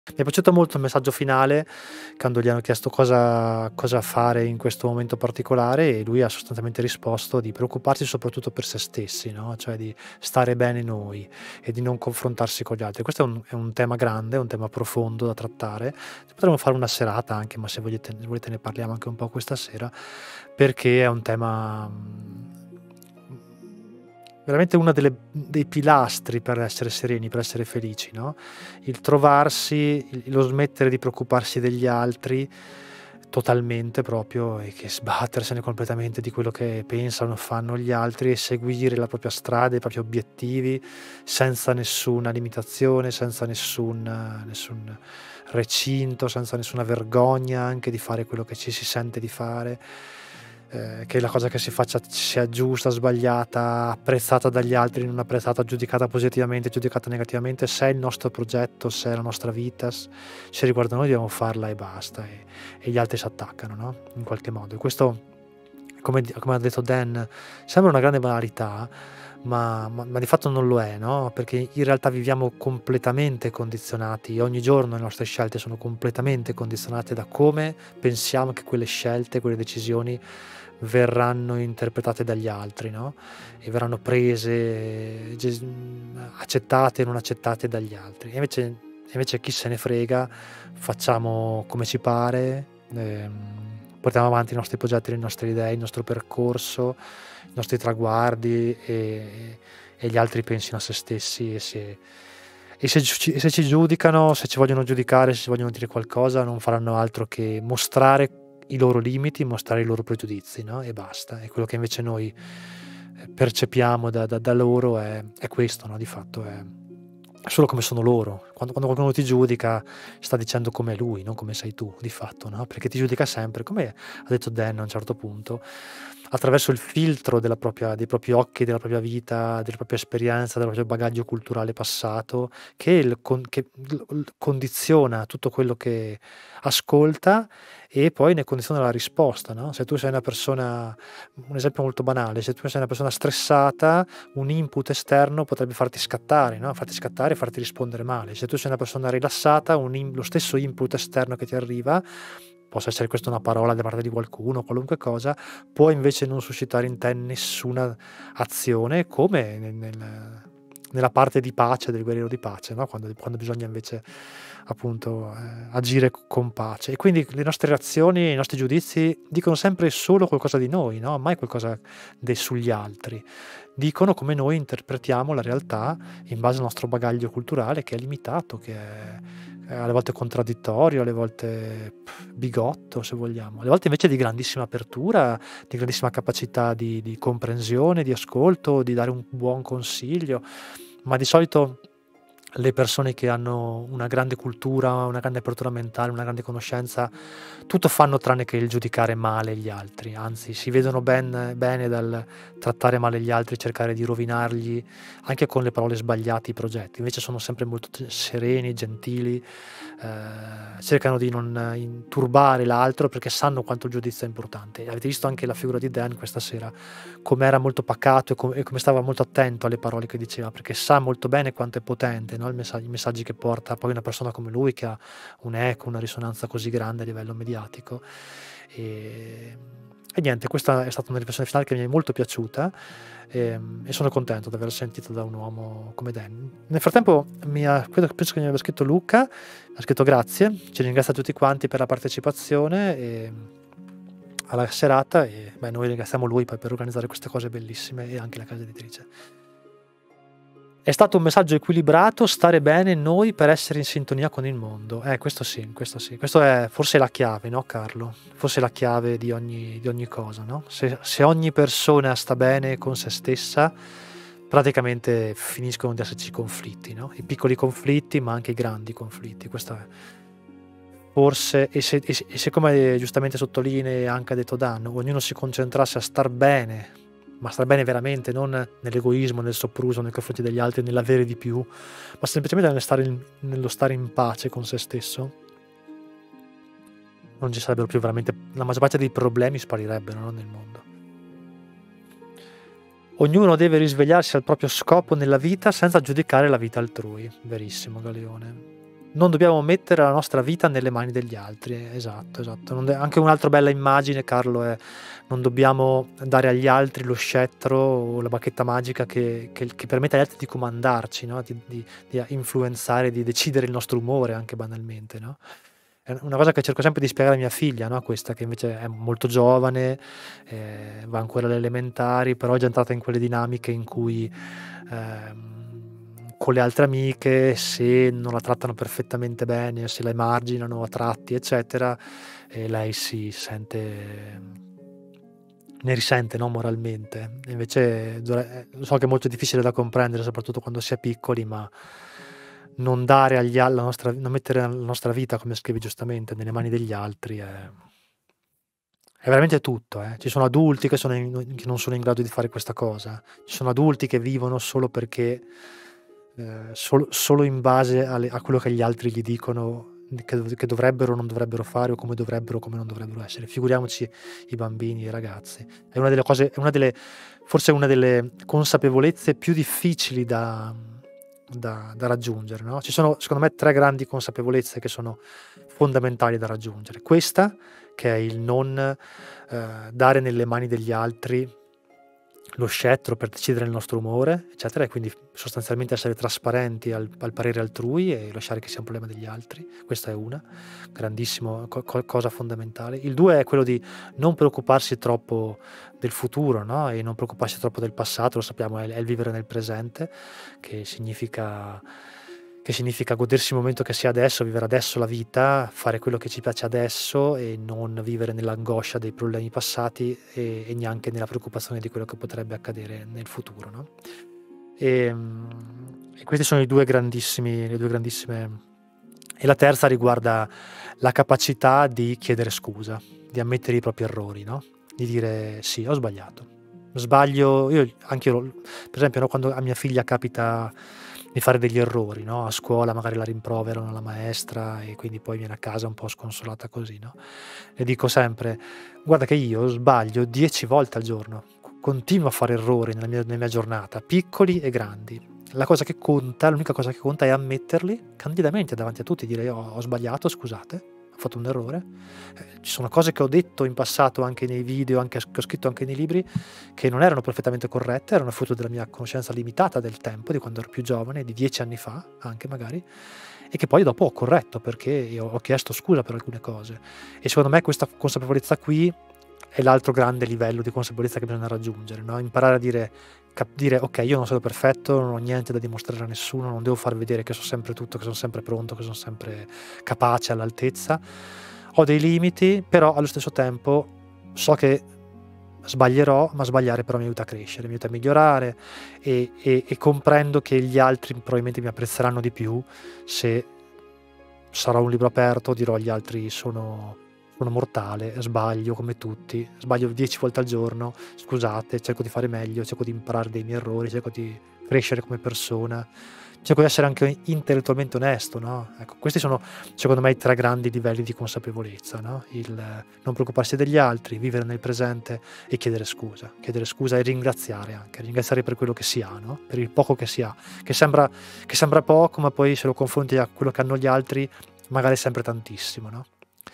Mi è piaciuto molto il messaggio finale, quando gli hanno chiesto cosa fare in questo momento particolare, e lui ha sostanzialmente risposto di preoccuparsi soprattutto per se stessi, no, cioè di stare bene noi e di non confrontarsi con gli altri. Questo è un tema grande, è un tema profondo da trattare. Potremmo fare una serata anche, ma se volete ne parliamo anche un po' questa sera, perché è un tema, veramente una dei pilastri per essere sereni, per essere felici, no, il trovarsi, lo smettere di preoccuparsi degli altri totalmente proprio, e che sbattersene completamente di quello che pensano, fanno gli altri, e seguire la propria strada, i propri obiettivi senza nessuna limitazione, senza nessun recinto, senza nessuna vergogna anche di fare quello che ci si sente di fare, che la cosa che si faccia sia giusta, sbagliata, apprezzata dagli altri, non apprezzata, giudicata positivamente, giudicata negativamente. Se è il nostro progetto, se è la nostra vita, se riguarda noi, dobbiamo farla e basta, e gli altri s'attaccano, no, in qualche modo. E questo, come ha detto Dan, sembra una grande banalità, ma di fatto non lo è, no, perché in realtà viviamo completamente condizionati, ogni giorno le nostre scelte sono completamente condizionate da come pensiamo che quelle scelte, quelle decisioni verranno interpretate dagli altri, no, e verranno prese, accettate e non accettate dagli altri. E invece chi se ne frega, facciamo come ci pare, portiamo avanti i nostri progetti, le nostre idee, il nostro percorso, i nostri traguardi, e gli altri pensino a se stessi, e se ci giudicano, se ci vogliono giudicare, se ci vogliono dire qualcosa, non faranno altro che mostrare i loro limiti, mostrare i loro pregiudizi, no, e basta. E quello che invece noi, percepiamo da loro è questo, no, di fatto è solo come sono loro. Quando qualcuno ti giudica, sta dicendo com'è lui, non come sei tu, di fatto, no, perché ti giudica sempre, come ha detto Dan a un certo punto, attraverso il filtro dei propri occhi, della propria vita, della propria esperienza, del proprio bagaglio culturale passato, che condiziona tutto quello che ascolta, e poi ne condiziona la risposta, no. Se tu sei una persona, un esempio molto banale, se tu sei una persona stressata, un input esterno potrebbe farti scattare, no, farti scattare e farti rispondere male. Se tu sei una persona rilassata, lo stesso input esterno che ti arriva, possa essere questa una parola da parte di qualcuno, qualunque cosa, può invece non suscitare in te nessuna azione, come nella parte di pace del guerriero di pace, no, quando bisogna invece, appunto, agire con pace. E quindi le nostre reazioni, i nostri giudizi dicono sempre solo qualcosa di noi, no, mai qualcosa sugli altri. Dicono come noi interpretiamo la realtà in base al nostro bagaglio culturale, che è limitato, che è alle volte contraddittorio, alle volte bigotto, se vogliamo, alle volte invece di grandissima apertura, di grandissima capacità di comprensione, di ascolto, di dare un buon consiglio. Ma di solito le persone che hanno una grande cultura, una grande apertura mentale, una grande conoscenza, tutto fanno tranne che il giudicare male gli altri, anzi si vedono bene dal trattare male gli altri, cercare di rovinargli anche con le parole sbagliate i progetti. Invece sono sempre molto sereni, gentili, cercano di non turbare l'altro, perché sanno quanto il giudizio è importante. Avete visto anche la figura di Dan questa sera, come era molto pacato, e come stava molto attento alle parole che diceva, perché sa molto bene quanto è potente, no, i messaggi che porta poi una persona come lui, che ha un eco, una risonanza così grande a livello mediatico. E niente, questa è stata una riflessione finale che mi è molto piaciuta, e sono contento di aver sentito da un uomo come Dan. Nel frattempo penso che mi abbia scritto Luca, ha scritto grazie, ci ringrazia tutti quanti per la partecipazione, e alla serata, e noi ringraziamo lui poi per organizzare queste cose bellissime, e anche la casa editrice. È stato un messaggio equilibrato, stare bene noi per essere in sintonia con il mondo. Questo sì, questo sì. Questo è forse la chiave, no, Carlo? Forse la chiave di ogni cosa, no? Se ogni persona sta bene con se stessa, praticamente finiscono di esserci conflitti, no? I piccoli conflitti, ma anche i grandi conflitti. Questo è forse, e se come giustamente sottolinea anche ha detto Dan, ognuno si concentrasse a star bene, ma star bene veramente, non nell'egoismo, nel sopruso nei confronti degli altri, nell'avere di più, ma semplicemente nello stare in pace con se stesso, non ci sarebbero più veramente, la maggior parte dei problemi sparirebbero, no, nel mondo. Ognuno deve risvegliarsi al proprio scopo nella vita senza giudicare la vita altrui. Verissimo, Galeone. non dobbiamo mettere la nostra vita nelle mani degli altri. Esatto, esatto. Anche un'altra bella immagine, Carlo, è: non dobbiamo dare agli altri lo scettro o la bacchetta magica che permette agli altri di comandarci, no? Di influenzare, di decidere il nostro umore, anche banalmente, no? È una cosa che cerco sempre di spiegare a mia figlia, no? Questa, che invece è molto giovane, va ancora alle elementari, però è già entrata in quelle dinamiche in cui con le altre amiche, se non la trattano perfettamente bene, se la emarginano a tratti, eccetera, lei si sente, ne risente, no, moralmente. E invece so che è molto difficile da comprendere, soprattutto quando si è piccoli, ma non dare non mettere la nostra vita, come scrivi giustamente, nelle mani degli altri è veramente tutto. Ci sono adulti che non sono in grado di fare questa cosa. Ci sono adulti che vivono solo perché solo in base a quello che gli altri gli dicono che dovrebbero o non dovrebbero fare, o come dovrebbero o come non dovrebbero essere. Figuriamoci i bambini e i ragazzi. È una delle cose, forse una delle consapevolezze più difficili da raggiungere, no? Ci sono, secondo me, 3 grandi consapevolezze che sono fondamentali da raggiungere. Questa, che è il non dare nelle mani degli altri lo scettro per decidere il nostro umore, eccetera, e quindi sostanzialmente essere trasparenti al parere altrui e lasciare che sia un problema degli altri. Questa è una grandissima cosa fondamentale. Il 2 è quello di non preoccuparsi troppo del futuro, no? E non preoccuparsi troppo del passato. Lo sappiamo, è il vivere nel presente, che significa godersi il momento che si ha adesso, vivere adesso la vita, fare quello che ci piace adesso e non vivere nell'angoscia dei problemi passati e neanche nella preoccupazione di quello che potrebbe accadere nel futuro, no? E questi sono le due grandissime. E la terza riguarda la capacità di chiedere scusa, di ammettere i propri errori, no? Di dire: sì, ho sbagliato. Sbaglio, anche io, per esempio, no, quando a mia figlia capita di fare degli errori, no? A scuola magari la rimproverano la maestra e quindi poi viene a casa un po' sconsolata così, no? Le dico sempre: guarda che io sbaglio 10 volte al giorno, continuo a fare errori nella mia giornata, piccoli e grandi. L'unica cosa che conta è ammetterli candidamente davanti a tutti, dire: ho sbagliato, scusate, ho fatto un errore. Ci sono cose che ho detto in passato, anche nei video, che ho scritto anche nei libri, che non erano perfettamente corrette, erano frutto della mia conoscenza limitata del tempo, di quando ero più giovane, di 10 anni fa anche magari, e che poi dopo ho corretto perché io ho chiesto scusa per alcune cose. E secondo me questa consapevolezza qui è l'altro grande livello di consapevolezza che bisogna raggiungere, no? Imparare a dire ok, io non sono perfetto, non ho niente da dimostrare a nessuno, non devo far vedere che so sempre tutto, che sono sempre pronto, che sono sempre capace, all'altezza. Ho dei limiti, però allo stesso tempo so che sbaglierò, ma sbagliare però mi aiuta a crescere, mi aiuta a migliorare e comprendo che gli altri probabilmente mi apprezzeranno di più se sarò un libro aperto, dirò agli altri: sono mortale, sbaglio come tutti, sbaglio 10 volte al giorno, scusate, cerco di fare meglio, cerco di imparare dei miei errori, cerco di crescere come persona, cerco di essere anche intellettualmente onesto, no? Ecco, questi sono secondo me i 3 grandi livelli di consapevolezza, no? Il non preoccuparsi degli altri, vivere nel presente e chiedere scusa e ringraziare per quello che si ha, no? Per il poco che si ha, che sembra poco, ma poi se lo confronti a quello che hanno gli altri magari è sempre tantissimo, no?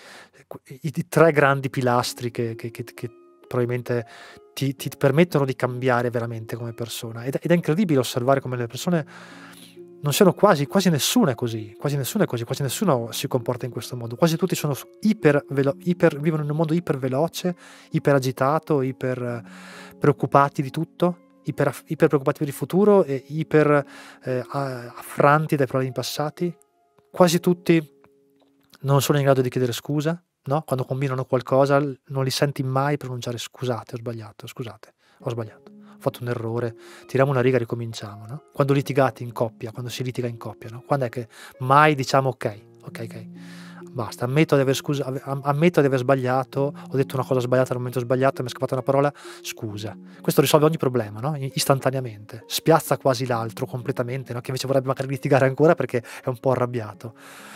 I 3 grandi pilastri che probabilmente ti permettono di cambiare veramente come persona, ed è incredibile osservare come le persone non siano quasi nessuno è così, quasi nessuno si comporta in questo modo, quasi tutti sono vivono in un modo iper veloce, iper agitato, iper preoccupati di tutto, iper preoccupati per il futuro e iper affranti dai problemi passati. Quasi tutti non sono in grado di chiedere scusa, no? Quando combinano qualcosa non li senti mai pronunciare: scusate, ho sbagliato, ho fatto un errore, tiriamo una riga e ricominciamo, no? Quando si litiga in coppia, no? Quando è che mai diciamo ok, basta, ammetto di aver sbagliato, ho detto una cosa sbagliata al momento sbagliato, mi è scappata una parola, scusa. Questo risolve ogni problema, no? Istantaneamente, spiazza quasi l'altro completamente, no? Che invece vorrebbe magari litigare ancora perché è un po' arrabbiato.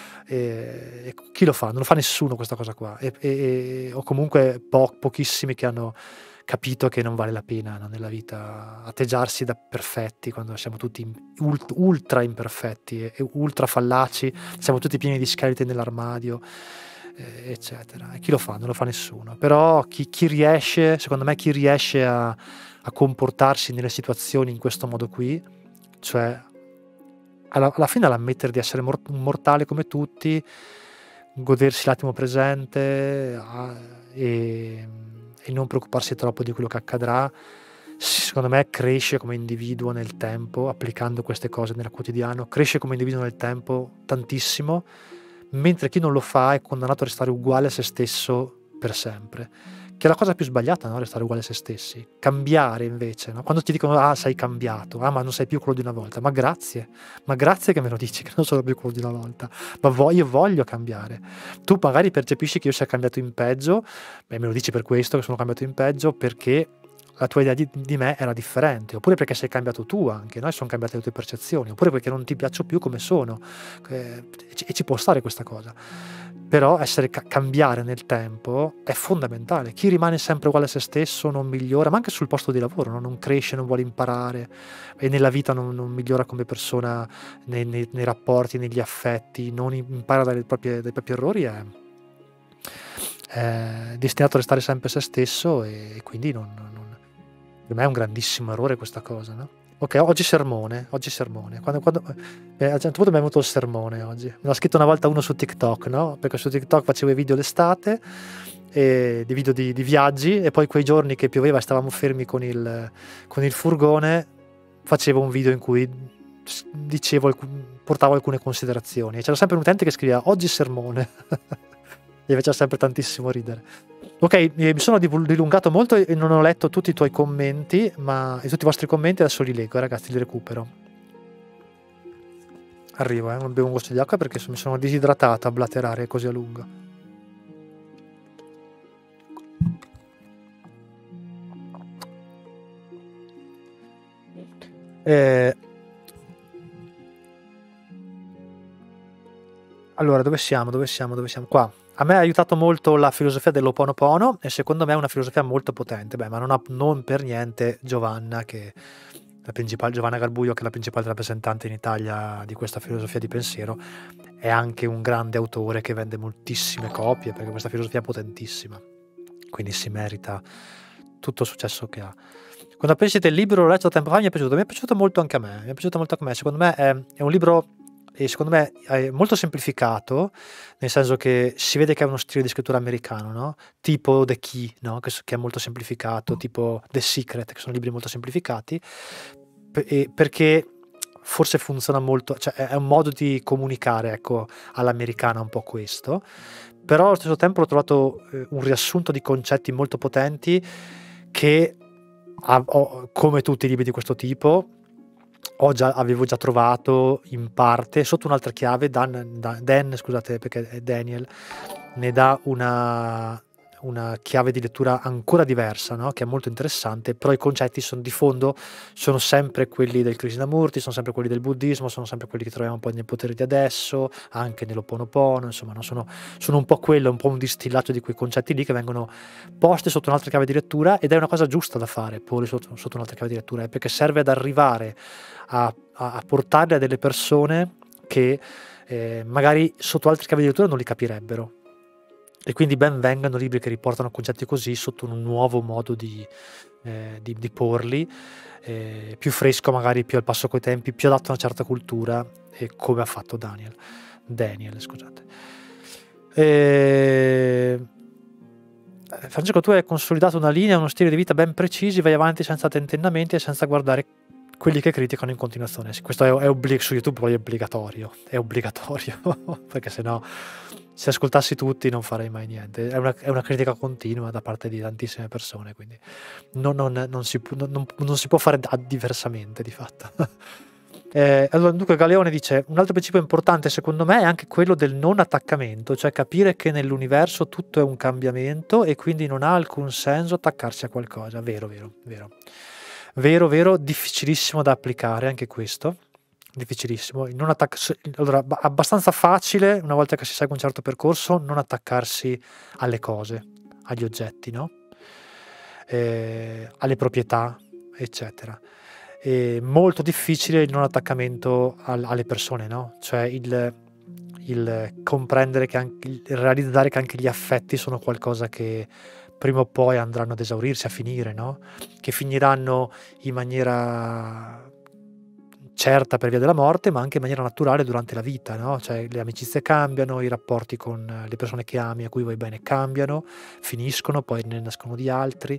E chi lo fa? Non lo fa nessuno questa cosa qua, o comunque pochissimi che capito che non vale la pena, no, nella vita atteggiarsi da perfetti quando siamo tutti ultra imperfetti e ultra fallaci, siamo tutti pieni di scheletri nell'armadio, eccetera. E chi lo fa? Non lo fa nessuno. Però chi riesce, secondo me, chi riesce a comportarsi nelle situazioni in questo modo qui, cioè alla fine all'ammettere di essere un mortale come tutti, godersi l'attimo presente e non preoccuparsi troppo di quello che accadrà, secondo me cresce come individuo nel tempo, applicando queste cose nel quotidiano, cresce come individuo nel tempo tantissimo, mentre chi non lo fa è condannato a restare uguale a se stesso per sempre, che è la cosa più sbagliata, no? Restare uguale a se stessi. Cambiare invece, no? Quando ti dicono sei cambiato, ma non sei più quello di una volta, ma grazie che me lo dici che non sono più quello di una volta, ma io voglio cambiare. Tu magari percepisci che io sia cambiato in peggio, me lo dici per questo che sono cambiato in peggio, perché la tua idea di me era differente, oppure perché sei cambiato tu anche, no? E sono cambiate le tue percezioni, oppure perché non ti piaccio più come sono, e ci può stare questa cosa. Però cambiare nel tempo è fondamentale. Chi rimane sempre uguale a se stesso non migliora, ma anche sul posto di lavoro, no? Non cresce, non vuole imparare, e nella vita non migliora come persona, nei rapporti, negli affetti, non impara dai propri errori, è destinato a restare sempre se stesso, e quindi per me è un grandissimo errore questa cosa, no? Ok, oggi sermone. A un certo punto mi è venuto il sermone oggi. Me l'ha scritto una volta uno su TikTok, no? Perché su TikTok facevo i video l'estate, dei video di viaggi, e poi quei giorni che pioveva e stavamo fermi con il furgone, facevo un video in cui portavo alcune considerazioni. E c'era sempre un utente che scriveva oggi sermone. Mi faceva sempre tantissimo ridere. Ok, mi sono dilungato molto e non ho letto tutti i tuoi commenti, e tutti i vostri commenti adesso li leggo, ragazzi, li recupero. Arrivo, non bevo un goccio di acqua perché mi sono disidratato a blaterare così a lungo. Allora, dove siamo? Qua. A me ha aiutato molto la filosofia dell'Ho'oponopono, e secondo me è una filosofia molto potente. Ma non per niente Giovanna Garbuglio, che è la principale rappresentante in Italia di questa filosofia di pensiero, è anche un grande autore che vende moltissime copie, perché questa filosofia è potentissima, quindi si merita tutto il successo che ha. Quando pensi del libro, l'ho letto tempo fa, mi è piaciuto molto anche a me, secondo me è un libro, e secondo me è molto semplificato, nel senso che si vede che è uno stile di scrittura americano, no? Tipo The Key, no? Che è molto semplificato, tipo The Secret, che sono libri molto semplificati, perché forse funziona molto, cioè è un modo di comunicare, ecco, all'americana un po' questo, però allo stesso tempo ho trovato un riassunto di concetti molto potenti che, come tutti i libri di questo tipo, avevo già trovato in parte sotto un'altra chiave. Scusate, perché è Daniel, ne dà una chiave di lettura ancora diversa, no? Che è molto interessante, però i concetti di fondo sono sempre quelli del Krishnamurti, sono sempre quelli del buddismo, sono sempre quelli che troviamo poi nel Potere di Adesso, anche nell'Ho'oponopono, insomma, no? Sono un po' quello, un po' un distillato di quei concetti lì che vengono posti sotto un'altra chiave di lettura, ed è una cosa giusta da fare, porli sotto un'altra chiave di lettura, perché serve ad arrivare a portarli a delle persone che magari sotto altre chiavi di lettura non li capirebbero. E quindi ben vengano libri che riportano concetti così sotto un nuovo modo di porli, più fresco, magari più al passo coi tempi, più adatto a una certa cultura, come ha fatto Daniel, scusate. Francesco, tu hai consolidato una linea, uno stile di vita ben precisi, vai avanti senza tentennamenti e senza guardare quelli che criticano in continuazione. Questo è su YouTube poi è obbligatorio, perché sennò, se ascoltassi tutti non farei mai niente. È una critica continua da parte di tantissime persone, quindi non si può fare diversamente, di fatto. Allora, dunque Galeone dice: un altro principio importante secondo me è anche quello del non attaccamento, cioè capire che nell'universo tutto è un cambiamento e quindi non ha alcun senso attaccarsi a qualcosa. Vero, difficilissimo da applicare anche questo, difficilissimo. Allora, abbastanza facile, una volta che si segue un certo percorso, non attaccarsi alle cose, agli oggetti, no? alle proprietà, eccetera. È molto difficile il non attaccamento alle persone, no? Cioè il comprendere il realizzare che anche gli affetti sono qualcosa che prima o poi andranno ad esaurirsi, a finire, no? Che finiranno in maniera certa per via della morte, ma anche in maniera naturale durante la vita, no? Cioè le amicizie cambiano, i rapporti con le persone che ami, a cui vuoi bene, cambiano, finiscono, poi ne nascono di altri.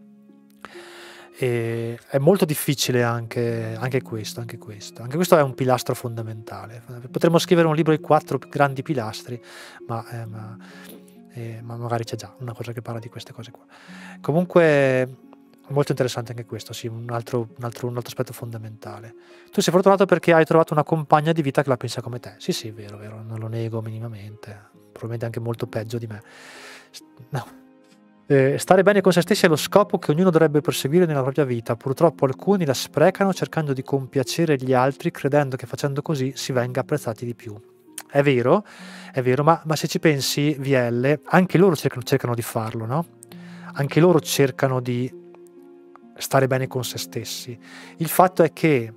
E è molto difficile anche questo. Anche questo è un pilastro fondamentale. Potremmo scrivere un libro di 4 grandi pilastri, ma magari c'è già una cosa che parla di queste cose qua. Comunque molto interessante anche questo, sì, un altro aspetto fondamentale. Tu sei fortunato perché hai trovato una compagna di vita che la pensa come te. Sì, vero, non lo nego minimamente. Probabilmente anche molto peggio di me. No. Stare bene con se stessi è lo scopo che ognuno dovrebbe perseguire nella propria vita. Purtroppo alcuni la sprecano cercando di compiacere gli altri, credendo che facendo così si venga apprezzati di più. È vero, ma se ci pensi, VL, anche loro cercano di farlo, no? Anche loro cercano di stare bene con se stessi. Il fatto è che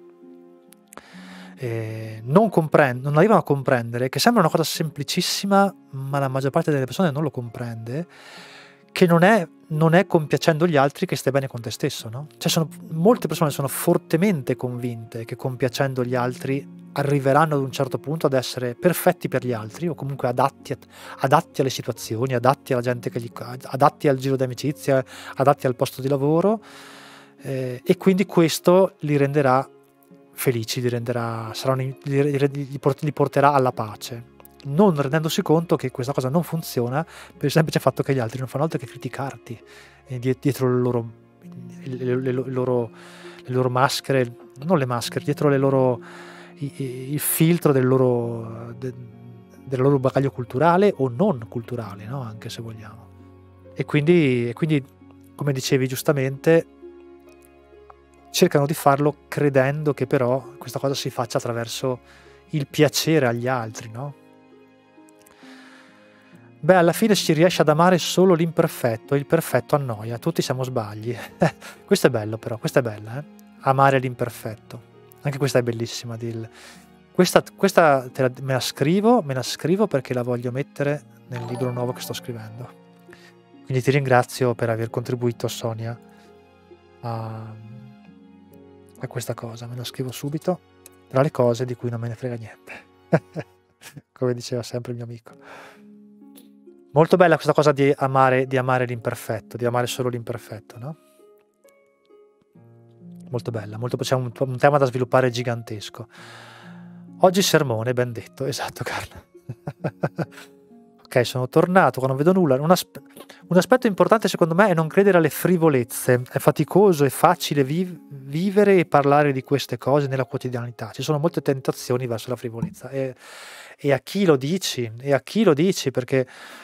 non arrivano a comprendere, che sembra una cosa semplicissima, ma la maggior parte delle persone non lo comprende, che non è compiacendo gli altri che stai bene con te stesso, no? Cioè molte persone sono fortemente convinte che compiacendo gli altri arriveranno ad un certo punto ad essere perfetti per gli altri, o comunque adatti alle situazioni, adatti alla gente adatti al giro di amicizia, adatti al posto di lavoro, e quindi questo li renderà felici, li porterà alla pace, non rendendosi conto che questa cosa non funziona per il semplice fatto che gli altri non fanno altro che criticarti dietro le loro maschere, non le maschere, dietro il filtro del loro bagaglio culturale o non culturale, no? Anche se vogliamo. E quindi, come dicevi giustamente, cercano di farlo credendo che però questa cosa si faccia attraverso il piacere agli altri, no? Beh, alla fine si riesce ad amare solo l'imperfetto, il perfetto annoia, tutti siamo sbagli. Questo è bello però, questa è bella, amare l'imperfetto. Anche questa è bellissima. Questa me la scrivo perché la voglio mettere nel libro nuovo che sto scrivendo. Quindi ti ringrazio per aver contribuito, Sonia, a questa cosa. Me lo scrivo subito, tra le cose di cui non me ne frega niente. Come diceva sempre il mio amico. Molto bella questa cosa di amare l'imperfetto, di amare solo l'imperfetto, no? Molto bella, c'è un tema da sviluppare gigantesco. Oggi sermone, ben detto, esatto, Carla. Ok, sono tornato, non vedo nulla. Un aspetto importante secondo me è non credere alle frivolezze. È faticoso e facile vivere e parlare di queste cose nella quotidianità. Ci sono molte tentazioni verso la frivolezza. E a chi lo dici? Perché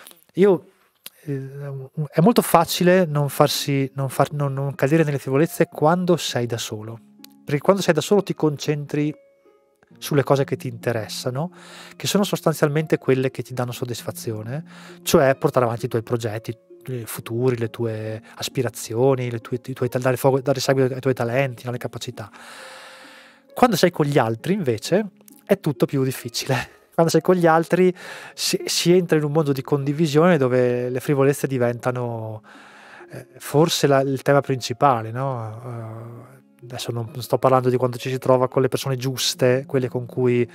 è molto facile non cadere nelle frivolezze quando sei da solo, perché quando sei da solo ti concentri sulle cose che ti interessano, che sono sostanzialmente quelle che ti danno soddisfazione, cioè portare avanti i tuoi progetti futuri, le tue aspirazioni, dare seguito ai tuoi talenti, alle capacità. Quando sei con gli altri invece è tutto più difficile. Quando sei con gli altri si entra in un mondo di condivisione dove le frivolezze diventano forse il tema principale, no? Adesso non sto parlando di quando ci si trova con le persone giuste, quelle con cui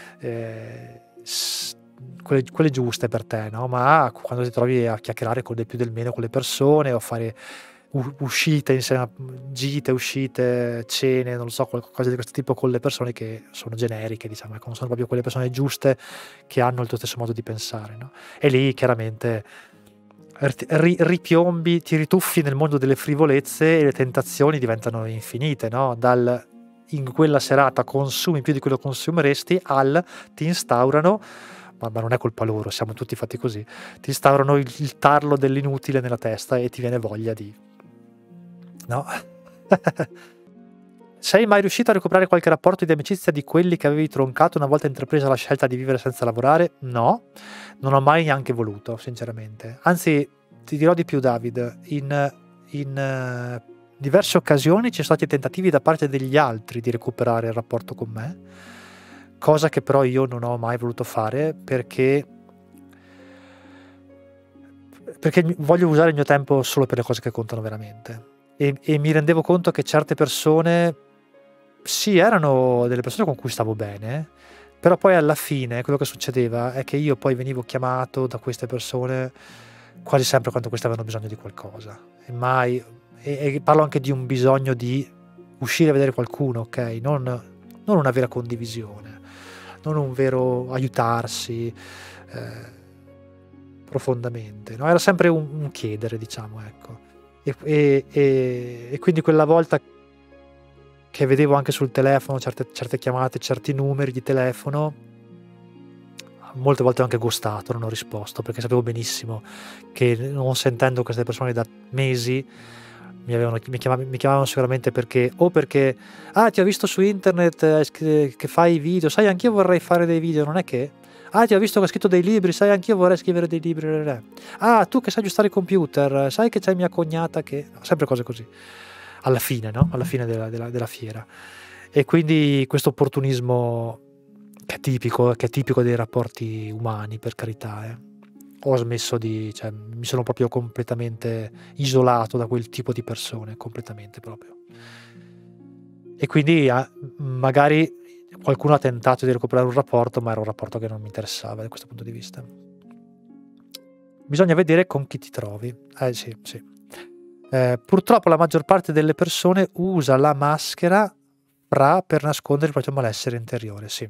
quelle giuste per te, no? Ma quando ti trovi a chiacchierare con del più del meno con le persone, o a fare uscite insieme, gite, uscite, cene, non lo so, qualcosa di questo tipo con le persone che sono generiche, diciamo, non sono proprio quelle persone giuste che hanno il tuo stesso modo di pensare, no? E lì chiaramente ripiombi, ti rituffi nel mondo delle frivolezze e le tentazioni diventano infinite, no? In quella serata consumi più di quello che consumeresti ti instaurano, ma non è colpa loro, siamo tutti fatti così, ti instaurano il tarlo dell'inutile nella testa e ti viene voglia di... No? Sei mai riuscito a recuperare qualche rapporto di amicizia di quelli che avevi troncato una volta intrapresa la scelta di vivere senza lavorare? No, non ho mai neanche voluto, sinceramente. Anzi, ti dirò di più, David, in in diverse occasioni ci sono stati tentativi da parte degli altri di recuperare il rapporto con me, cosa che però io non ho mai voluto fare perché voglio usare il mio tempo solo per le cose che contano veramente. E mi rendevo conto che certe persone, sì, erano delle persone con cui stavo bene, però poi alla fine quello che succedeva è che io poi venivo chiamato da queste persone quasi sempre quando queste avevano bisogno di qualcosa. E parlo anche di un bisogno di uscire a vedere qualcuno, ok? Non una vera condivisione, non un vero aiutarsi profondamente, no? Era sempre un chiedere, diciamo, ecco. E quindi quella volta che vedevo anche sul telefono certe chiamate, certi numeri di telefono, molte volte ho anche ghostato, non ho risposto, perché sapevo benissimo che non sentendo queste persone da mesi mi chiamavano sicuramente perché ti ho visto su internet che fai video, sai anch'io vorrei fare dei video, non è che ti ho visto che hai scritto dei libri, sai anch'io vorrei scrivere dei libri, tu che sai aggiustare il computer, sai che c'è mia cognata che... sempre cose così alla fine, no? Alla fine della fiera. E quindi questo opportunismo che è tipico dei rapporti umani, per carità, ho smesso cioè, mi sono proprio completamente isolato da quel tipo di persone, completamente proprio. E quindi magari qualcuno ha tentato di recuperare un rapporto, ma era un rapporto che non mi interessava da questo punto di vista. Bisogna vedere con chi ti trovi. Sì. Purtroppo la maggior parte delle persone usa la maschera per nascondere il proprio malessere interiore. Sì,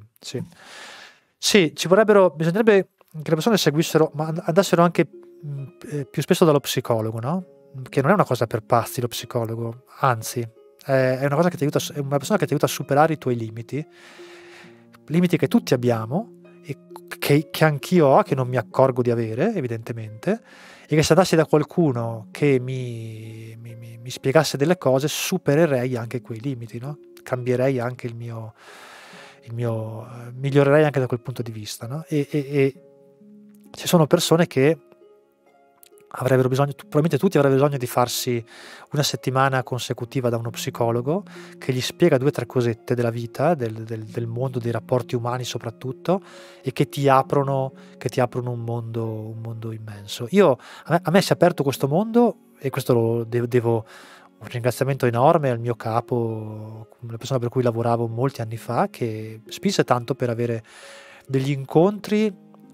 bisognerebbe che le persone seguissero, ma andassero anche più spesso dallo psicologo, no? Che non è una cosa per pazzi lo psicologo, anzi è una cosa che ti aiuta, è una persona che ti aiuta a superare i tuoi limiti che tutti abbiamo e che anch'io ho, che non mi accorgo di avere evidentemente, e che se andassi da qualcuno che mi spiegasse delle cose supererei anche quei limiti, no? Cambierei anche migliorerei anche da quel punto di vista, no? E ci sono persone che avrebbero bisogno, probabilmente tutti avrebbero bisogno di farsi una settimana consecutiva da uno psicologo che gli spiega 2 o 3 cosette della vita, del mondo, dei rapporti umani soprattutto, e che ti aprono un mondo immenso. A me si è aperto questo mondo, e questo lo devo un ringraziamento enorme al mio capo, la persona per cui lavoravo molti anni fa, che spinse tanto per avere degli incontri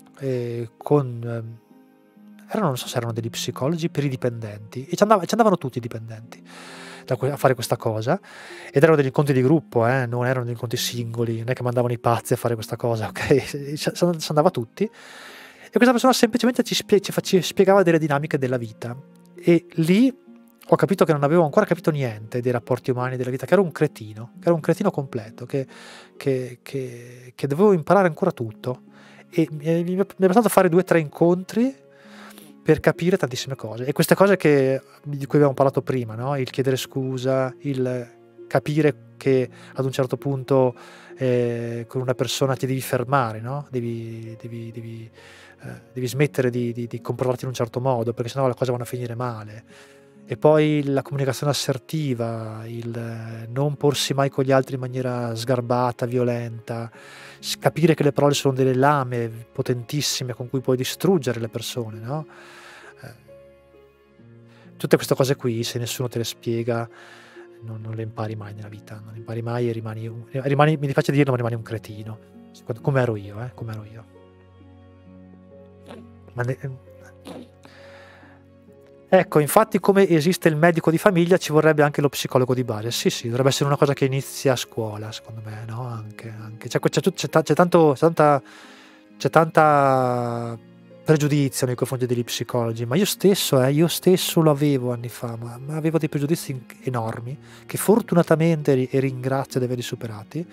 non so se erano degli psicologi per i dipendenti, e ci andavano tutti i dipendenti a fare questa cosa, ed erano degli incontri di gruppo, non erano degli incontri singoli, non è che mandavano i pazzi a fare questa cosa, ok? Si andava tutti, e questa persona semplicemente ci spiegava delle dinamiche della vita, e lì ho capito che non avevo ancora capito niente dei rapporti umani, della vita, che ero un cretino completo, che dovevo imparare ancora tutto, e mi è bastato fare 2 o 3 incontri per capire tantissime cose, e queste cose di cui abbiamo parlato prima, no? Il chiedere scusa, il capire che ad un certo punto con una persona ti devi fermare, no? Devi smettere di comportarti in un certo modo, perché sennò le cose vanno a finire male. E poi la comunicazione assertiva, il non porsi mai con gli altri in maniera sgarbata, violenta, capire che le parole sono delle lame potentissime con cui puoi distruggere le persone, no? Tutte queste cose qui, se nessuno te le spiega, non le impari mai nella vita, non impari mai e rimani, mi dispiace dirlo, ma rimani un cretino, come ero io. Ecco, infatti, come esiste il medico di famiglia, ci vorrebbe anche lo psicologo di base. Sì, dovrebbe essere una cosa che inizia a scuola, secondo me, no? Anche. C'è tanta pregiudizio nei confronti degli psicologi, ma io stesso lo avevo anni fa, ma avevo dei pregiudizi enormi, che fortunatamente e ringrazio di averli superati,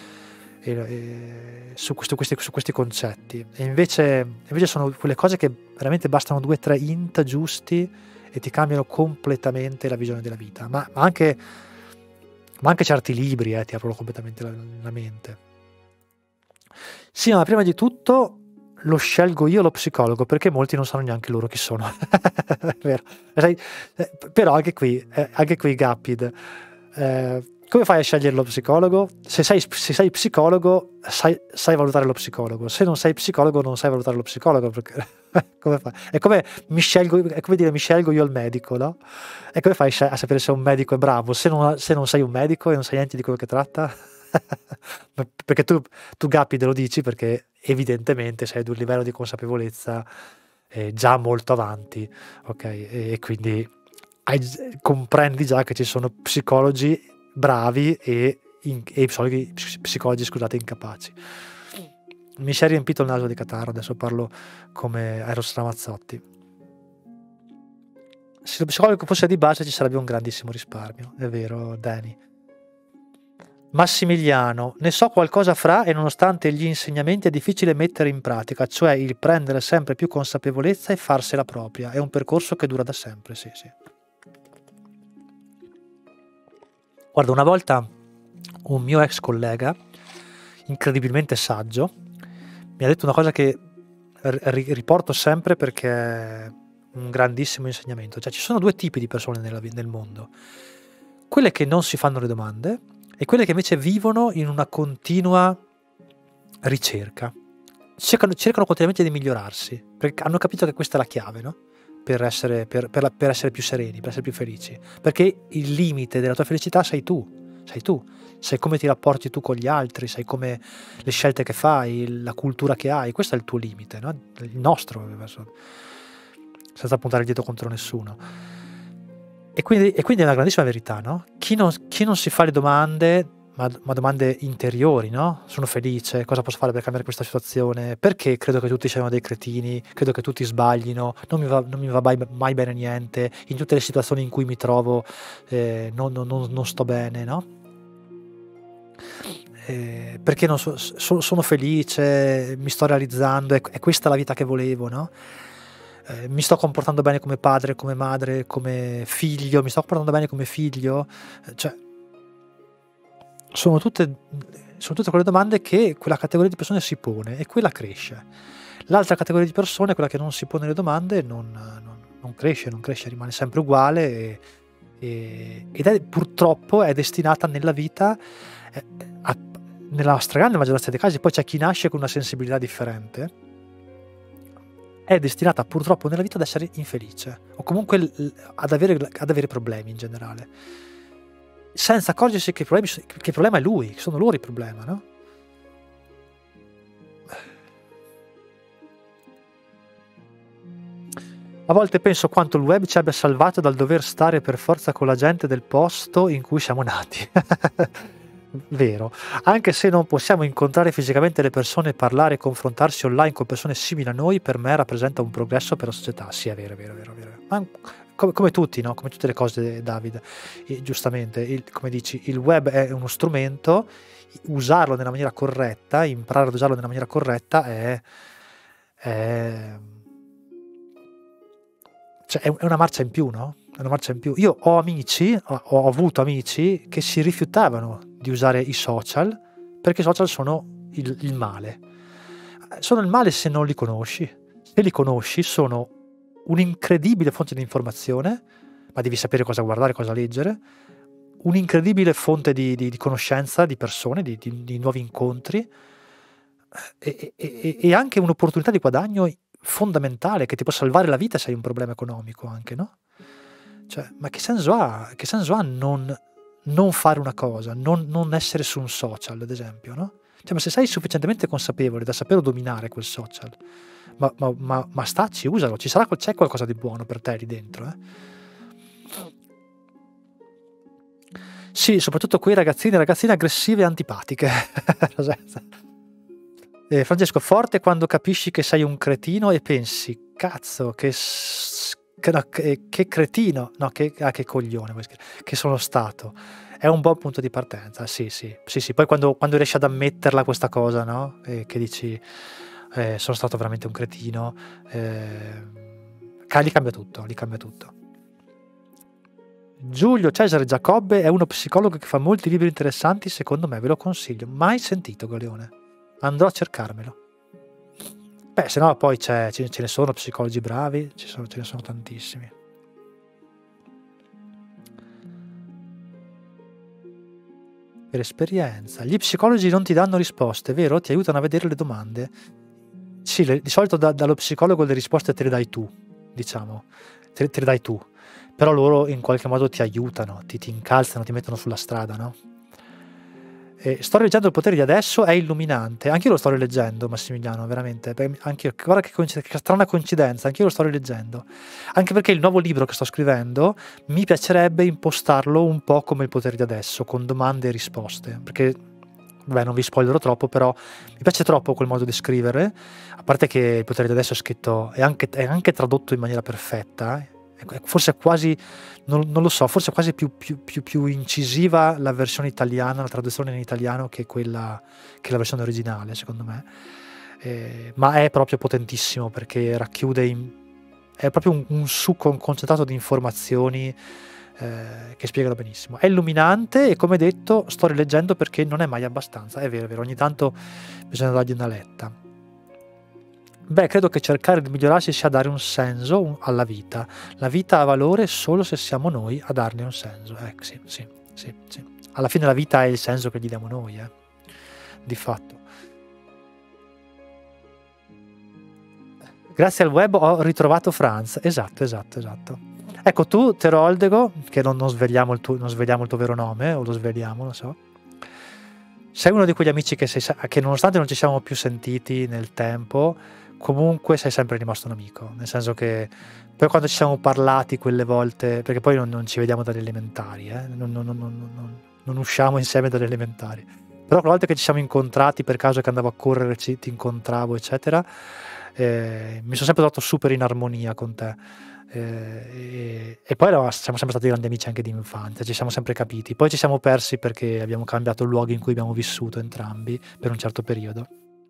su questi concetti. E invece sono quelle cose che veramente bastano 2 o 3 int giusti e ti cambiano completamente la visione della vita, ma anche certi libri ti aprono completamente la mente. Sì, ma prima di tutto lo scelgo io lo psicologo, perché molti non sanno neanche loro chi sono. È vero. Però anche qui Gappid, come fai a scegliere lo psicologo? Se sei psicologo, sai valutare lo psicologo. Se non sei psicologo, non sai valutare lo psicologo. Perché, come fai? È come dire mi scelgo io il medico, no? E come fai a sapere se un medico è bravo? Se non sei un medico e non sai niente di quello che tratta? Perché tu Gappid lo dici perché evidentemente sei ad un livello di consapevolezza già molto avanti, ok? E quindi comprendi già che ci sono psicologi bravi e psicologi, scusate, incapaci. Mi si è riempito il naso di catarro, adesso parlo come Eros Ramazzotti. Se lo psicologo fosse di base ci sarebbe un grandissimo risparmio, è vero, Dani. Massimiliano, ne so qualcosa fra e nonostante gli insegnamenti è difficile mettere in pratica, cioè il prendere sempre più consapevolezza e farsela propria. È un percorso che dura da sempre, sì. Guarda, una volta un mio ex collega, incredibilmente saggio, mi ha detto una cosa che riporto sempre perché è un grandissimo insegnamento. Cioè, ci sono due tipi di persone nel mondo. Quelle che non si fanno le domande e quelle che invece vivono in una continua ricerca. Cercano continuamente di migliorarsi, perché hanno capito che questa è la chiave, no? Per essere più sereni, per essere più felici. Perché il limite della tua felicità sei tu. Sai come ti rapporti tu con gli altri, sai come le scelte che fai, la cultura che hai, questo è il tuo limite, no? Il nostro, senza puntare il dito contro nessuno. E quindi è una grandissima verità, no? Chi non si fa le domande, ma domande interiori, no? Sono felice, cosa posso fare per cambiare questa situazione? Perché credo che tutti siano dei cretini, credo che tutti sbaglino, non mi va mai bene niente, in tutte le situazioni in cui mi trovo non sto bene, no? Perché non sono felice, mi sto realizzando, è questa la vita che volevo, no? Mi sto comportando bene come padre, come madre, come figlio, mi sto comportando bene come figlio, cioè sono tutte quelle domande che quella categoria di persone si pone e quella cresce. L'altra categoria di persone è quella che non si pone le domande, non cresce, rimane sempre uguale ed purtroppo è destinata nella vita, nella stragrande maggioranza dei casi. Poi c'è chi nasce con una sensibilità differente, è destinata purtroppo nella vita ad essere infelice o comunque ad avere problemi in generale, senza accorgersi che il problema è lui, che sono loro il problema, no? A volte penso quanto il web ci abbia salvato dal dover stare per forza con la gente del posto in cui siamo nati. Vero, anche se non possiamo incontrare fisicamente le persone, parlare e confrontarsi online con persone simili a noi, per me rappresenta un progresso per la società. Sì, è vero. Ma come tutti, no? Come tutte le cose, Davide, giustamente, come dici, il web è uno strumento, usarlo nella maniera corretta, imparare ad usarlo nella maniera corretta è una marcia in più, no? È una marcia in più. Io ho avuto amici che si rifiutavano di usare i social perché i social sono il male. Sono il male se non li conosci. Se li conosci sono un'incredibile fonte di informazione, ma devi sapere cosa guardare, cosa leggere, un'incredibile fonte di conoscenza di persone, di nuovi incontri e anche un'opportunità di guadagno fondamentale che ti può salvare la vita se hai un problema economico anche, no? Cioè, ma che senso ha non fare una cosa, non essere su un social, ad esempio, no? Cioè, ma se sei sufficientemente consapevole da saperlo dominare quel social, ma stacci, usalo, c'è qualcosa di buono per te lì dentro, Sì, soprattutto quei ragazzine aggressive e antipatiche. Francesco, forte quando capisci che sei un cretino e pensi, cazzo, che cretino, no, che coglione, che sono stato. È un buon punto di partenza, sì. Poi quando riesci ad ammetterla questa cosa, no? Che dici, sono stato veramente un cretino, li cambia tutto. Giulio Cesare Giacobbe è uno psicologo che fa molti libri interessanti, secondo me, ve lo consiglio. Mai sentito, Galeone. Andrò a cercarmelo. Beh, se no poi ce ne sono psicologi bravi, ce ne sono tantissimi. Per esperienza. Gli psicologi non ti danno risposte, vero? Ti aiutano a vedere le domande. Sì, di solito dallo psicologo le risposte te le dai tu, diciamo. Te le dai tu. Però loro in qualche modo ti aiutano, ti incalzano, ti mettono sulla strada, no? Sto leggendo Il potere di adesso, è illuminante. Anch'io lo sto rileggendo, Massimiliano, veramente. Anch'io, guarda che strana coincidenza, anch'io lo sto rileggendo. Anche perché il nuovo libro che sto scrivendo mi piacerebbe impostarlo un po' come Il potere di adesso, con domande e risposte. Perché, beh, non vi spoilerò troppo, però mi piace troppo quel modo di scrivere. A parte che Il potere di adesso è scritto, è anche tradotto in maniera perfetta. Forse quasi, non lo so, forse quasi più incisiva la versione italiana, la traduzione in italiano che la versione originale, secondo me. Ma è proprio potentissimo perché racchiude è proprio un succo, un concentrato di informazioni che spiegano benissimo. È illuminante e, come detto, sto rileggendo perché non è mai abbastanza. È vero, ogni tanto bisogna dargli una letta. Beh, credo che cercare di migliorarsi sia dare un senso alla vita. La vita ha valore solo se siamo noi a darne un senso. Sì. Alla fine la vita è il senso che gli diamo noi, di fatto. Grazie al web ho ritrovato Franz. Esatto. Ecco, tu, Teroldego, che non sveliamo il tuo vero nome, o lo sveliamo, non so. Sei uno di quegli amici che nonostante non ci siamo più sentiti nel tempo, comunque sei sempre rimasto un amico, nel senso che poi quando ci siamo parlati quelle volte, perché poi non ci vediamo dalle elementari, non usciamo insieme dalle elementari, però quelle volte che ci siamo incontrati per caso che andavo a correre, ti incontravo eccetera, mi sono sempre trovato super in armonia con te, e poi siamo sempre stati grandi amici anche di infanzia, ci siamo sempre capiti, poi ci siamo persi perché abbiamo cambiato il luogo in cui abbiamo vissuto entrambi per un certo periodo.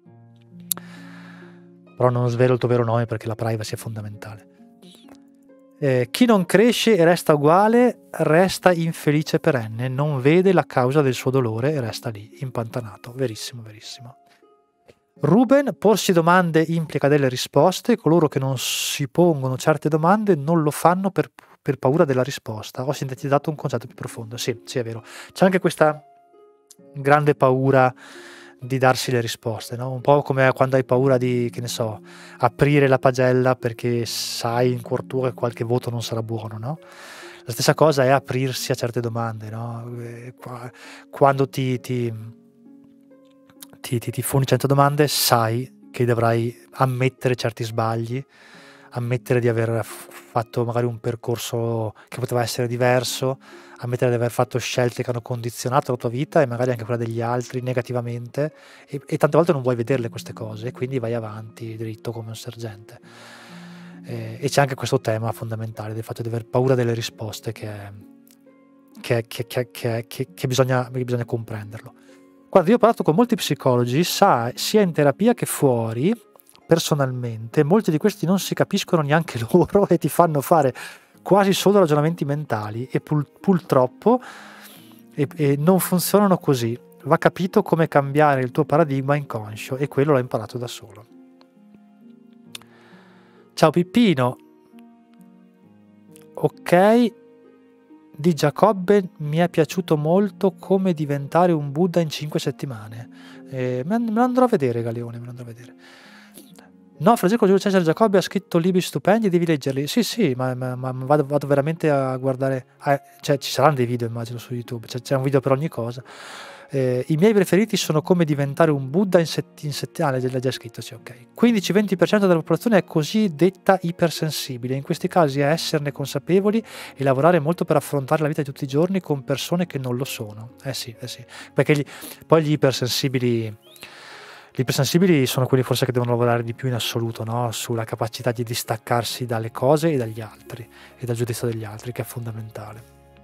Però non svelo il tuo vero nome perché la privacy è fondamentale. Chi non cresce e resta uguale resta infelice perenne, non vede la causa del suo dolore e resta lì, impantanato. Verissimo. Ruben, porsi domande implica delle risposte, coloro che non si pongono certe domande non lo fanno per paura della risposta. Ho sintetizzato un concetto più profondo. Sì, è vero. C'è anche questa grande paura di darsi le risposte, no? Un po' come quando hai paura di, che ne so, aprire la pagella perché sai in cuor tuo che qualche voto non sarà buono, no? La stessa cosa è aprirsi a certe domande, no? Quando ti foni 100 domande, sai che dovrai ammettere certi sbagli, ammettere di aver fatto magari un percorso che poteva essere diverso, ammettere di aver fatto scelte che hanno condizionato la tua vita e magari anche quella degli altri negativamente, e tante volte non vuoi vederle queste cose, e quindi vai avanti dritto come un sergente. E c'è anche questo tema fondamentale del fatto di aver paura delle risposte che bisogna comprenderlo. Guarda, io ho parlato con molti psicologi, sia in terapia che fuori, personalmente, molti di questi non si capiscono neanche loro e ti fanno fare quasi solo ragionamenti mentali e purtroppo non funzionano così. Va capito come cambiare il tuo paradigma inconscio e quello l'ho imparato da solo. Ciao Pippino. Ok. Di Giacobbe mi è piaciuto molto Come diventare un Buddha in 5 settimane. Me lo andrò a vedere, Galeone, me lo andrò a vedere. No, Francesco Giulio Cesare Giacobbe ha scritto libri stupendi, devi leggerli. Sì, ma vado veramente a guardare. Cioè, ci saranno dei video, immagino, su YouTube. C'è un video per ogni cosa. I miei preferiti sono Come diventare un Buddha in settimane. L'ha già scritto, sì, ok. 15-20% della popolazione è cosiddetta ipersensibile. In questi casi è esserne consapevoli e lavorare molto per affrontare la vita di tutti i giorni con persone che non lo sono. Sì. Perché poi gli ipersensibili sono quelli forse che devono lavorare di più in assoluto, no? Sulla capacità di distaccarsi dalle cose e dagli altri e dal giudizio degli altri, che è fondamentale.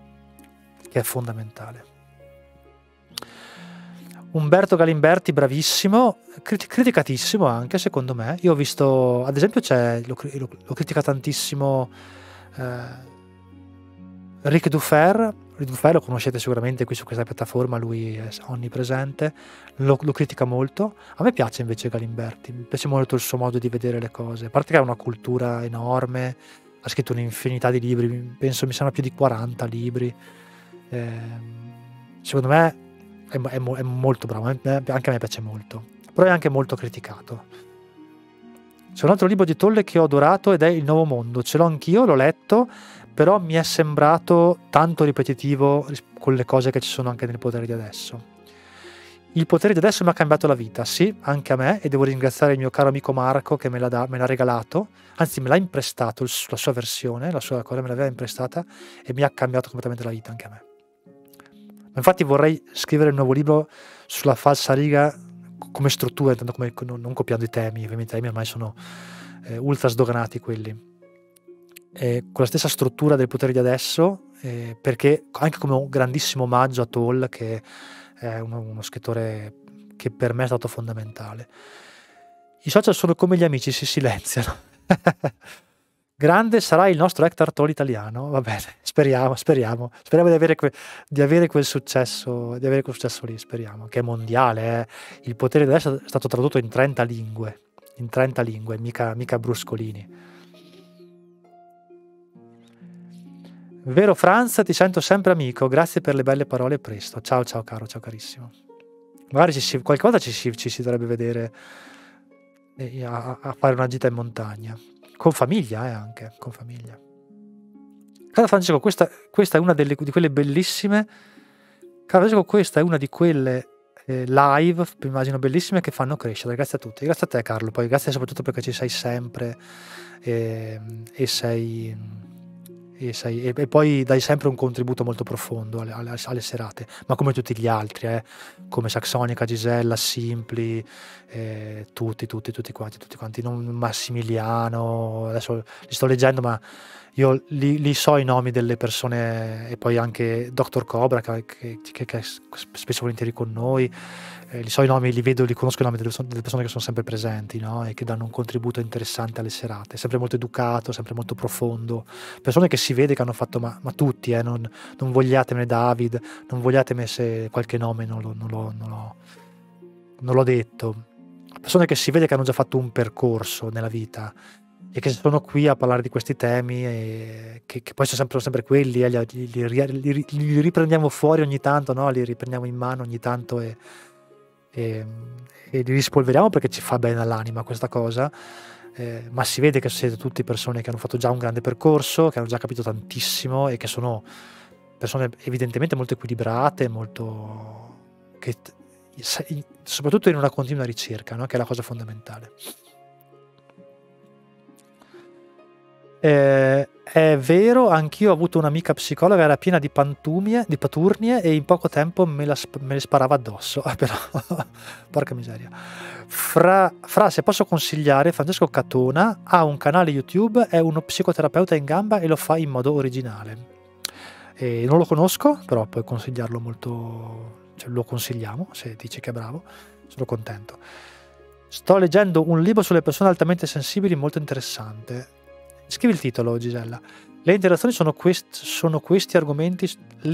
Umberto Galimberti, bravissimo, criticatissimo anche secondo me. Io ho visto, ad esempio, lo critica tantissimo Ric Dufer, Dufay lo conoscete sicuramente qui su questa piattaforma, lui è onnipresente, lo critica molto. A me piace invece Galimberti, mi piace molto il suo modo di vedere le cose, a parte che ha una cultura enorme, ha scritto un'infinità di libri, penso mi siano più di 40 libri. Secondo me è molto bravo, anche a me piace molto, però è anche molto criticato. C'è un altro libro di Tolle che ho adorato ed è Il Nuovo Mondo, ce l'ho anch'io, l'ho letto, però mi è sembrato tanto ripetitivo con le cose che ci sono anche nel Potere di Adesso. Il Potere di Adesso mi ha cambiato la vita, sì, anche a me, e devo ringraziare il mio caro amico Marco che me l'ha regalato, anzi me l'ha imprestato, la sua versione, la sua cosa me l'aveva imprestata e mi ha cambiato completamente la vita anche a me. Infatti vorrei scrivere un nuovo libro sulla falsariga come struttura, intanto non copiando i temi, ovviamente i temi ormai sono ultra sdoganati quelli. Con la stessa struttura del Potere di Adesso, perché anche come un grandissimo omaggio a Toll, che è uno scrittore che per me è stato fondamentale. I social sono come gli amici, si silenziano. Grande sarà il nostro Hector Toll italiano, va bene, speriamo di avere quel successo lì, speriamo, che è mondiale. Il Potere di Adesso è stato tradotto in 30 lingue, mica bruscolini. Vero Franz, ti sento sempre amico, grazie per le belle parole, presto. Ciao caro, ciao carissimo. Magari qualche volta ci si dovrebbe vedere a fare una gita in montagna. Con famiglia, anche, con famiglia. Caro Francesco, questa è una di quelle bellissime. Caro Francesco, questa è una di quelle live, immagino bellissime, che fanno crescere. Grazie a tutti. Grazie a te, Carlo. Poi grazie soprattutto perché ci sei sempre e poi dai sempre un contributo molto profondo alle serate, ma come tutti gli altri, come Saxonica, Gisella, Simpli, tutti quanti, non Massimiliano, adesso li sto leggendo, ma io li so i nomi delle persone, e poi anche Dr. Cobra che è spesso volentieri con noi, li so i nomi, li vedo, li conosco i nomi delle persone che sono sempre presenti, no? E che danno un contributo interessante alle serate, sempre molto educato, sempre molto profondo, persone che si vede che hanno fatto, ma tutti, non vogliatemi David, non vogliatemi se qualche nome non l'ho detto, persone che si vede che hanno già fatto un percorso nella vita e che sono qui a parlare di questi temi, e che poi sono sempre quelli, li riprendiamo fuori ogni tanto, no? Li riprendiamo in mano ogni tanto e li rispolveriamo, perché ci fa bene all'anima questa cosa, ma si vede che siete tutte persone che hanno fatto già un grande percorso, che hanno già capito tantissimo e che sono persone evidentemente molto equilibrate, soprattutto in una continua ricerca, no? Che è la cosa fondamentale. È vero, anch'io ho avuto un'amica psicologa, era piena di paturnie e in poco tempo me le sparava addosso. Però porca miseria. Fra se posso consigliare, Francesco Catona ha un canale YouTube, è uno psicoterapeuta in gamba e lo fa in modo originale. Non lo conosco, però puoi consigliarlo molto, cioè lo consigliamo, se dici che è bravo, sono contento. Sto leggendo un libro sulle persone altamente sensibili, molto interessante. Scrivi il titolo, Gisella. Le interazioni su questi argomenti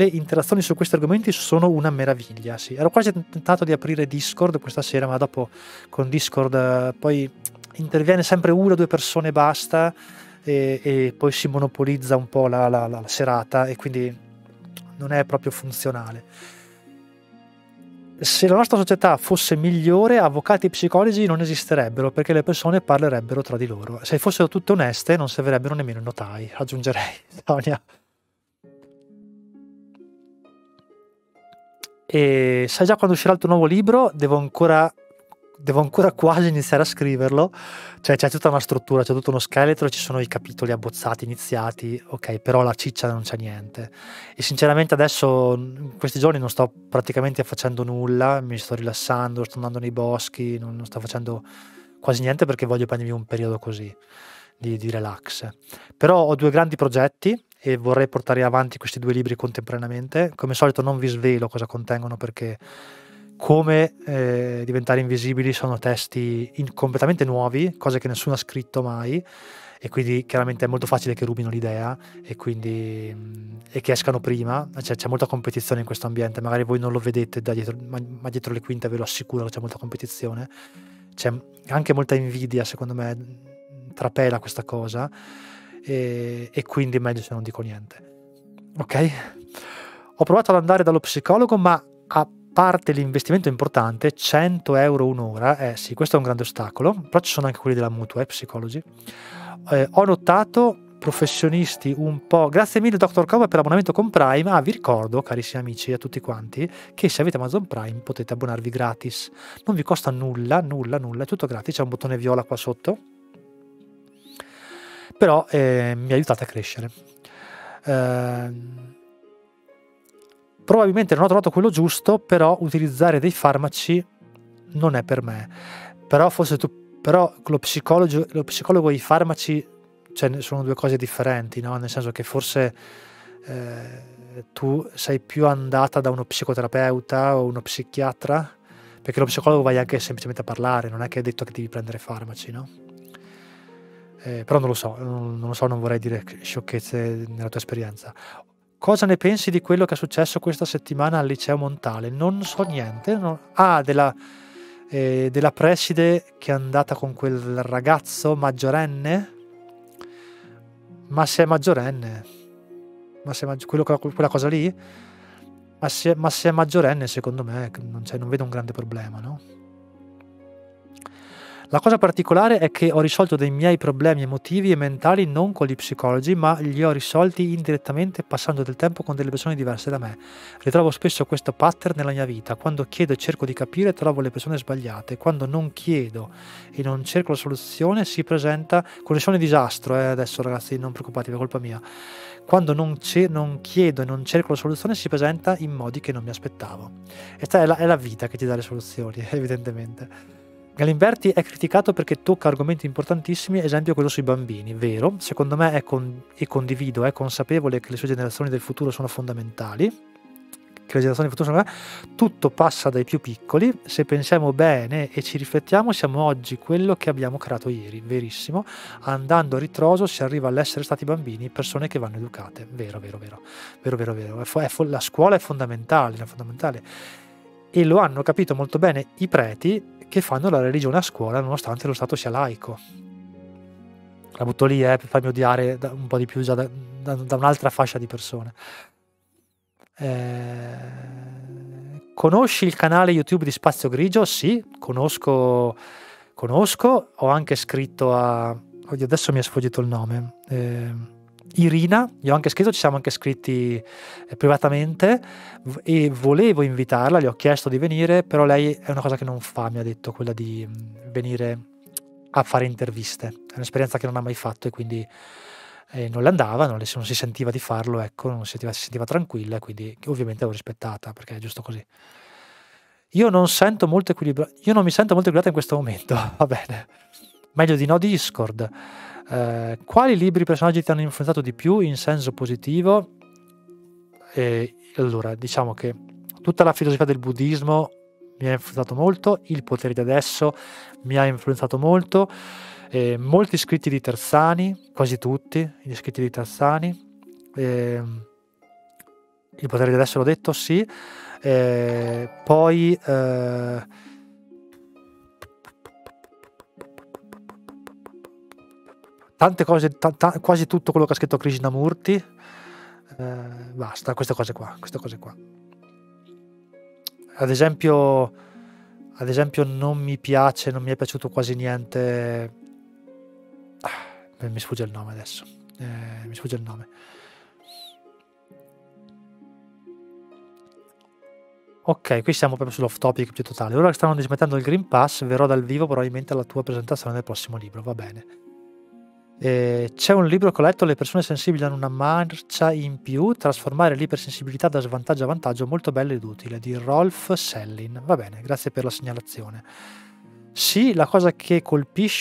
sono una meraviglia, sì. Ero quasi tentato di aprire Discord questa sera, ma dopo con Discord poi interviene sempre una o due persone, basta, e poi si monopolizza un po' la serata, e quindi non è proprio funzionale. Se la nostra società fosse migliore, avvocati e psicologi non esisterebbero, perché le persone parlerebbero tra di loro. Se fossero tutte oneste, non servirebbero nemmeno i notai, aggiungerei, Sonia. E sai già quando uscirà il tuo nuovo libro? Devo ancora quasi iniziare a scriverlo, cioè c'è tutta una struttura, c'è tutto uno scheletro, ci sono i capitoli abbozzati, iniziati, ok, però la ciccia non c'è niente, e sinceramente adesso in questi giorni non sto praticamente facendo nulla, mi sto rilassando, sto andando nei boschi, non sto facendo quasi niente, perché voglio prendermi un periodo così di relax. Però ho 2 grandi progetti e vorrei portare avanti questi 2 libri contemporaneamente. Come al solito non vi svelo cosa contengono, perché Come diventare invisibili sono testi completamente nuovi, cose che nessuno ha scritto mai, e quindi chiaramente è molto facile che rubino l'idea e quindi e che escano prima. C'è molta competizione in questo ambiente, magari voi non lo vedete da dietro, ma dietro le quinte ve lo assicuro, c'è molta competizione, c'è anche molta invidia, secondo me, trapela questa cosa, e quindi è meglio se non dico niente. Ok? Ho provato ad andare dallo psicologo, ma a parte l'investimento importante, 100 euro un'ora, sì, questo è un grande ostacolo, però ci sono anche quelli della mutua, psicologi. Ho notato professionisti un po'... Grazie mille Dr. Cova per l'abbonamento con Prime. Vi ricordo, carissimi amici, a tutti quanti, che se avete Amazon Prime potete abbonarvi gratis. Non vi costa nulla, è tutto gratis, c'è un bottone viola qua sotto. Però mi aiutate a crescere. Probabilmente non ho trovato quello giusto, però utilizzare dei farmaci non è per me. Però lo psicologo e i farmaci, cioè, sono due cose differenti, no? Nel senso che forse tu sei più andata da uno psicoterapeuta o uno psichiatra, perché lo psicologo vai anche semplicemente a parlare, non è che è detto che devi prendere farmaci, no? Però non lo so, non vorrei dire sciocchezze nella tua esperienza. Cosa ne pensi di quello che è successo questa settimana al liceo Montale? Non so niente. Della preside che è andata con quel ragazzo maggiorenne? Ma se è maggiorenne? Quella cosa lì? Ma se è maggiorenne, secondo me non vedo un grande problema, no? La cosa particolare è che ho risolto dei miei problemi emotivi e mentali non con gli psicologi, ma li ho risolti indirettamente passando del tempo con delle persone diverse da me. Ritrovo spesso questo pattern nella mia vita. Quando chiedo e cerco di capire, trovo le persone sbagliate. Quando non chiedo e non cerco la soluzione, si presenta connessione disastro. Adesso ragazzi, non preoccupatevi, è colpa mia. Quando non chiedo e non cerco la soluzione, si presenta in modi che non mi aspettavo. Questa è la vita che ti dà le soluzioni, evidentemente. Galimberti è criticato perché tocca argomenti importantissimi, esempio quello sui bambini, vero? Secondo me e condivido, è consapevole che le sue generazioni del futuro sono fondamentali, che le generazioni del futuro tutto passa dai più piccoli, se pensiamo bene e ci riflettiamo siamo oggi quello che abbiamo creato ieri, verissimo, andando a ritroso si arriva all'essere stati bambini, persone che vanno educate, vero, la scuola è fondamentale, e lo hanno capito molto bene i preti che fanno la religione a scuola nonostante lo Stato sia laico. La butto lì per farmi odiare un po' di più già da un'altra fascia di persone. Conosci il canale YouTube di Spazio Grigio? Sì, conosco, ho anche scritto a... Oddio, adesso mi è sfuggito il nome. Irina, gli ho anche scritto, ci siamo anche scritti privatamente e volevo invitarla, le ho chiesto di venire, però lei è una cosa che non fa, mi ha detto, quella di venire a fare interviste. È un'esperienza che non ha mai fatto e quindi non le andava, non si sentiva di farlo, ecco, non si sentiva tranquilla e quindi ovviamente l'ho rispettata perché è giusto così. Io non mi sento molto equilibrata in questo momento, va bene. Meglio di no Discord. Quali libri personaggi ti hanno influenzato di più in senso positivo? Allora, diciamo che tutta la filosofia del buddismo mi ha influenzato molto, Il potere di adesso mi ha influenzato molto, molti scritti di Terzani, quasi tutti gli scritti di Terzani, Il potere di adesso l'ho detto, sì, poi tante cose, quasi tutto quello che ha scritto Krishnamurti, basta, queste cose qua. Ad esempio non mi è piaciuto quasi niente, mi sfugge il nome adesso, Ok, qui siamo proprio sull'off topic più totale. Ora che stanno dismettendo il Green Pass, verrò dal vivo probabilmente alla tua presentazione del prossimo libro, va bene. C'è un libro che ho letto, Le persone sensibili hanno una marcia in più, trasformare l'ipersensibilità da svantaggio a vantaggio, molto bello ed utile, di Rolf Sellin. Va bene, grazie per la segnalazione. Sì, la cosa che colpisce...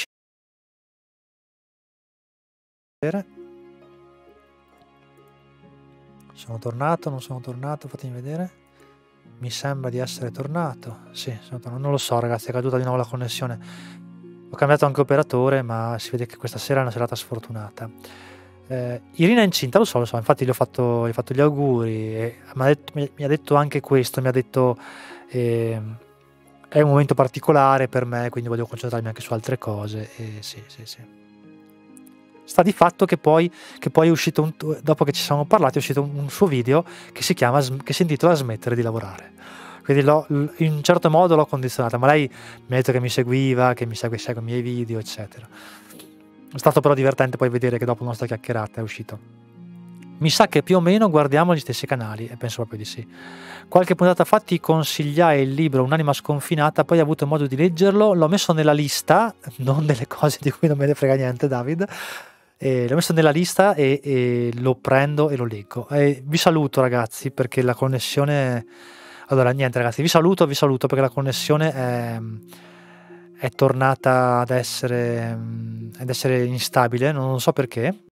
Sono tornato, non sono tornato, fatemi vedere. Mi sembra di essere tornato. Sì, non lo so ragazzi, è caduta di nuovo la connessione. Ho cambiato anche operatore, ma si vede che questa sera è una serata sfortunata. Irina è incinta, lo so, infatti gli ho fatto gli auguri e mi ha detto anche questo, mi ha detto è un momento particolare per me, quindi voglio concentrarmi anche su altre cose. E sì. Sta di fatto che poi è uscito dopo che ci siamo parlati, è uscito un suo video che si intitola Smettere di lavorare. Quindi in un certo modo l'ho condizionata, ma lei mi ha detto che mi seguiva, che segue i miei video, eccetera. È stato però divertente poi vedere che dopo la nostra chiacchierata è uscito. Mi sa che più o meno guardiamo gli stessi canali, e penso proprio di sì. Qualche puntata fa ti consigliai il libro Un'anima sconfinata, poi ho avuto modo di leggerlo, l'ho messo nella lista, non delle cose di cui non me ne frega niente David, l'ho messo nella lista e lo prendo e lo leggo. Vi saluto ragazzi perché la connessione... Allora niente ragazzi, vi saluto perché la connessione è tornata ad essere instabile, non so perché.